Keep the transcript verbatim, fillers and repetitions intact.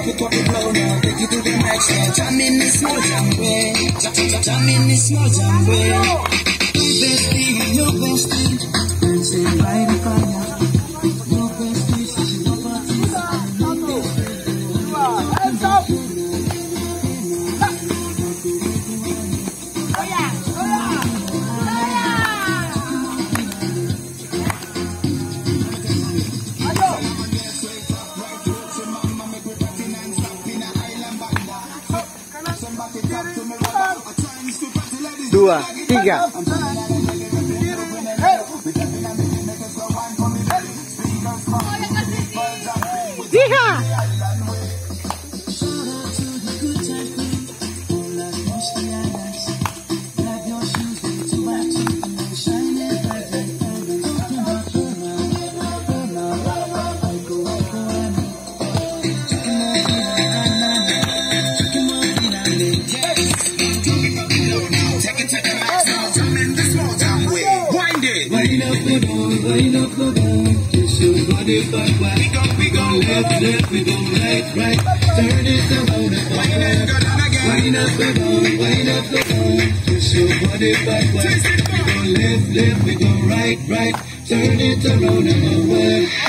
up it, up it low now. Take it to the next level. Jam in the small jam way. Jam, jam, jam in the small jam way. Bestie, your bestie. Say by the fire. Your bestie, she's your party. Hands up. Dua, tiga. Tiga. Wind up the ball, twist your body backward. We go, we go left, left, we go right, right. Turn it around and forward. Wind up the ball, wind up the ball, twist your body backward. We go left, left, we go right, right. Turn it around and forward.